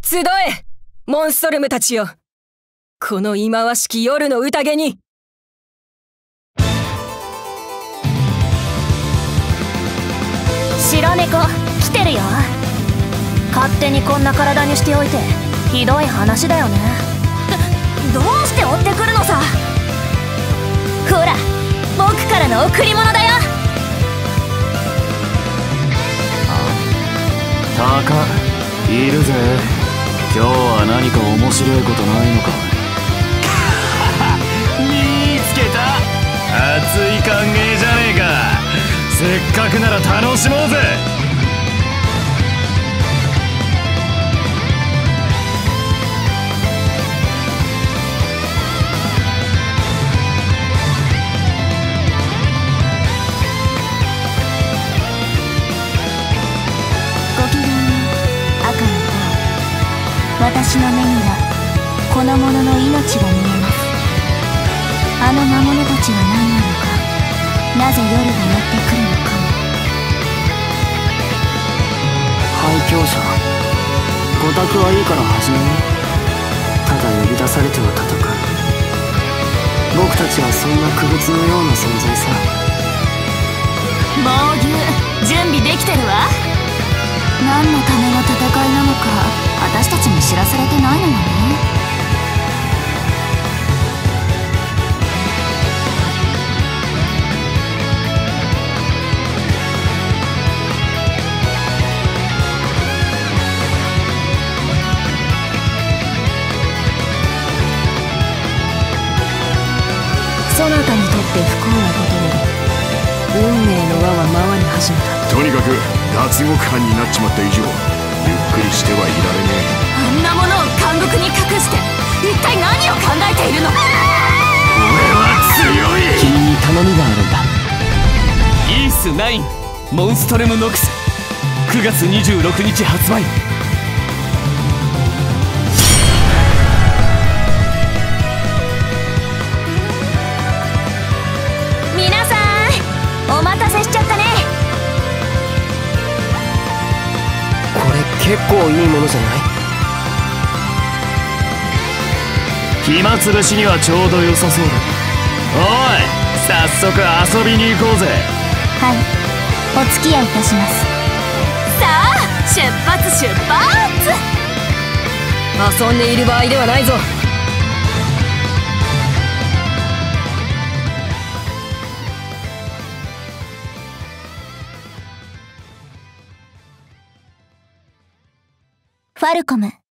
集え、モンストルムたちよ。この忌まわしき夜の宴に。 白猫来てるよ。勝手にこんな体にしておいてひどい話だよね。どうして追ってくるのさ。ほら、僕からの贈り物だよ。 タカいるぜ。今日は何か面白いことないのか。見つけた。熱い歓迎じゃねえか。せっかくなら楽しもうぜ。 ごきげんよう、赤の方。私の目にはこの者の命が見えます。あの魔物たちは何なのか、なぜ夜がやってくるのかも。 廃墟者、ご託はいいから始めよう。ただ呼び出されては戦う。僕たちはそんな傀儡のような存在さ。 猛牛、準備できてるわ。何のための戦いなのか私たちも知らされてないのよね。 そなたにとって不幸なことより運命の輪は回り始めた。 とにかく脱獄犯になっちまった以上ゆっくりしてはいられねあんなものを監獄に隠して一体何を考えているの。 俺は強い。 君に頼みがあるんだ。 イース9モンストレムノクス9月26日発売。 皆さんお待たせしちゃったね。 これ結構いいものじゃない？ 暇つぶしにはちょうど良さそうだ。おい、早速遊びに行こうぜ。 はい、お付き合いいたします。さあ出発出発。 遊んでいる場合ではないぞ。 ファルコム